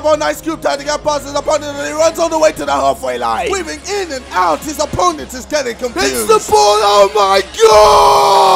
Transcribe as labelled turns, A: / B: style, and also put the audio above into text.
A: on Ice Cube trying to get past his opponent, and he runs all the way to the halfway line. Weaving in and out, his opponent is getting confused. It's the ball, oh my god!